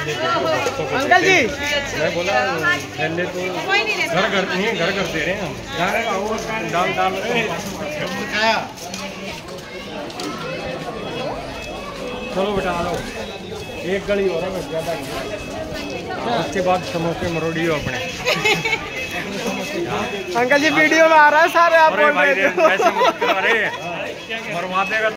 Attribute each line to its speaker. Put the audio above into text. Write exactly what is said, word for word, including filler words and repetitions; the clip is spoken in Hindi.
Speaker 1: अंकल जी
Speaker 2: मैं बोला पहले तो घर घर नहीं घर घर दे रहे हैं हम दाल दाल चलो बेटा आ लो एक गली हो रहा है ज्यादा उसके बाद समोसे मरोड़ी हो अपने।
Speaker 1: अंकल जी वीडियो में आ रहा है सारे आप बोल रहे थे
Speaker 2: मरवा देगा।